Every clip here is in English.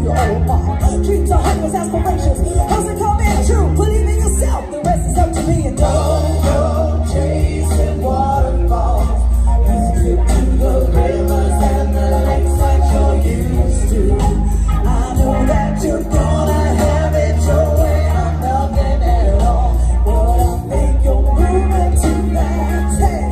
your old mom. Dreams are hopeless, aspirations mustn't come in true. Believe in yourself, the rest is up to me. And don't go chasing waterfalls. You stick to the rivers and the lakes like you're used to. I know that you're gonna have it your way or nothing at all, but I think you're moving too fast. Hey.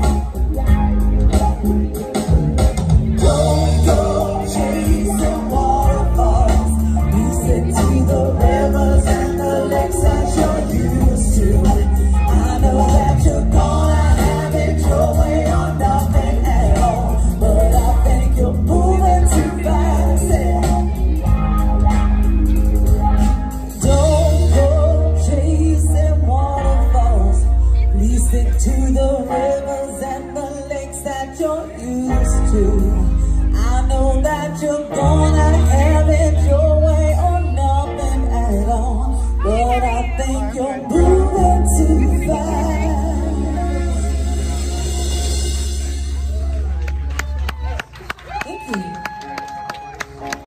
Don't go chasing waterfalls. You stick to the rivers and the lakes that you're used to. I know that you're gonna have it your way or nothing at all, but I think you're moving too fast. Yeah. Don't go chasing waterfalls. Please stick to the rivers and the lakes that you're used to. I know that you're gonna